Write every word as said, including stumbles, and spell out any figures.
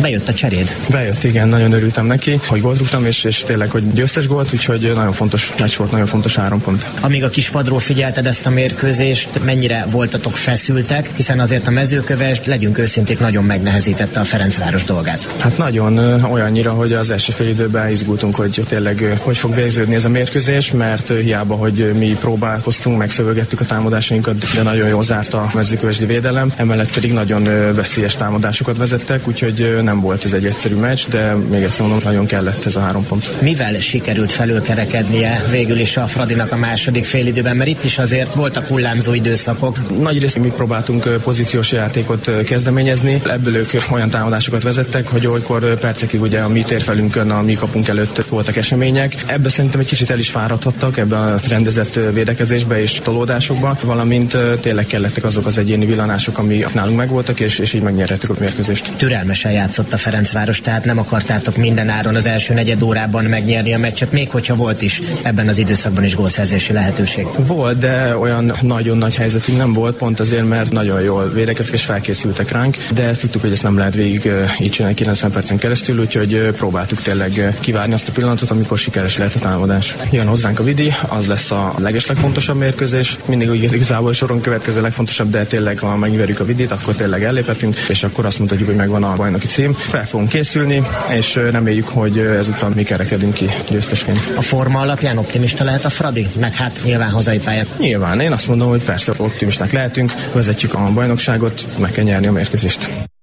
bejött a cseréd. Bejött, igen, nagyon örültem neki, hogy gólt rúgtam, és, és tényleg, hogy győztes gólt, úgyhogy nagyon fontos meccs volt, nagyon fontos három pont. Amíg a kispadról figyelted ezt a mérkőzést, mennyire voltatok feszültek, hiszen azért a Mezőköves, legyünk őszinték, nagyon megnehezítette a Ferencváros dolgát. Hát nagyon olyannyira, hogy az első fél időben izgultunk, hogy tényleg hogy fog végződni ez a mérkőzés, mert hiába, hogy mi próbálkoztunk, megszövögettük a támadásainkat, de nagyon jól zárt a mezőkövesdi védelem, emellett pedig nagyon veszélyes támadásokat vezettek, úgyhogy nem volt ez egy egyszerű meccs, de még egyszer mondom, nagyon kellett ez a három pont. Mivel sikerült felülkerekednie végül is a Fradinak a második félidőben, mert itt is azért voltak hullámzó időszakok? Nagyrészt mi próbáltunk pozíciós játékot kezdeményezni, ebből ők olyan támadásokat vezettek, hogy olykor percekig ugye a mi térfelünkön, a mi kapunk előtt voltak események. Ebbe szerintem egy kicsit el is fáradhattak ebbe a rendezett védekezésbe és tolódásokba, valamint tényleg kellettek azok az egyéni villanások, ami nálunk megvoltak, és, és így megnyerhettük a mérkőzést. Türelmesen játszott a Ferencváros, tehát nem akartátok minden áron az első negyed órában megnyerni a meccset, még hogyha volt is ebben az időszakban is gólszerzési lehetőség. Volt, de olyan nagyon nagy helyzetünk nem volt, pont azért, mert nagyon jól védekeztek és felkészültek ránk, de tudtuk, hogy ezt nem lehet végig így csinálni kilencven percen keresztül, úgyhogy próbáltuk tényleg kivárni azt a pillanatot, amikor sikeres lehet a támadás. Jön hozzánk a Vidi, az lesz a legeslegfontosabb mérkőzés. Mindig úgy igazából soron következő legfontosabb, de tényleg ha megverjük a Vidit, akkor tényleg elléphetünk, és akkor azt mondhatjuk, hogy megvan a bajnoki cím. Fel fogunk készülni, és reméljük, hogy ezután mi kerekedünk ki győztesként. A forma alapján optimista lehet a Fradi, meg hát nyilván hazai pályát. Nyilván, én azt mondom, hogy persze optimisták lehetünk, vezetjük a bajnokságot, meg kell nyerni a mérkőzést.